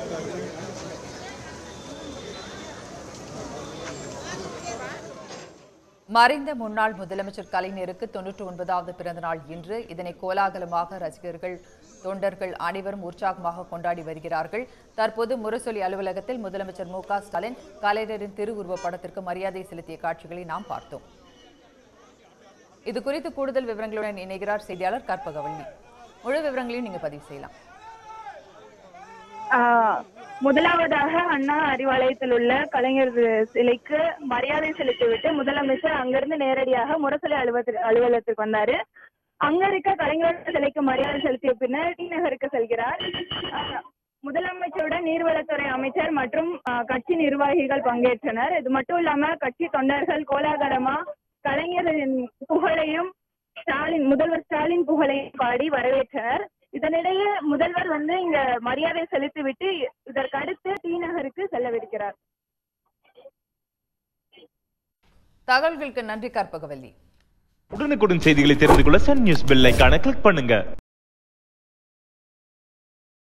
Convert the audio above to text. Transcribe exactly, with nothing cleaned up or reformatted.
மறைந்த முன்னாள் முதலமைச்சர் கலைஞருக்கு தொன்னூற்றி ஒன்பதாவது பிறந்தநாள் இன்று. இதனை கோலாகலமாக ரசிகர்கள், தொண்டர்கள் அனைவரும் உற்சாகமாக கொண்டாடி வருகிறார்கள். தற்போது முரசொலி அலுவலகத்தில் முதலமைச்சர் மு க ஸ்டாலின் கலைஞரின் திருவுருவ படத்திற்கு மரியாதை செலுத்திய காட்சிகளை நாம் பார்த்தோம். இதுகுறித்து கூடுதல் விவரங்களுடன் இணைகிறார் செய்தியாளர் கற்பகவள்ளி. முழு விவரங்களையும் நீங்க பதிவு செய்யலாம். முதலாவதாக அண்ணா அறிவாலயத்தில் உள்ள கலைஞர் சிலைக்கு மரியாதை செலுத்திவிட்டு முதலமைச்சர் அங்கிருந்து நேரடியாக முரசொலி அலுவலகத்திற்கு வந்தாரு. அங்க இருக்க கலைஞர் சிலைக்கு மரியாதை செலுத்திய பின்னர் டி நகருக்கு செல்கிறார். முதலமைச்சருடன் நீர்வளத்துறை அமைச்சர் மற்றும் கட்சி நிர்வாகிகள் பங்கேற்றனர். இது மட்டும் இல்லாம கட்சி தொண்டர்கள் கோலாகலமா கலைஞரின் புகழையும் ஸ்டாலின் முதல்வர் ஸ்டாலின் புகழையும் பாடி வரவேற்றனர். இதனிடையே முதல்வர் வந்து இங்க மரியாதை செலுத்திவிட்டு இதற்கு அடுத்து டி நகருக்கு செல்லவிருக்கிறார். தகவல்களுக்கு நன்றி கற்பகவல்லி. உடனுக்குடன் செய்திகளை தெரிந்து கொள்ள சன் நியூஸ் பெல் ஐகானை கிளிக் பண்ணுங்க.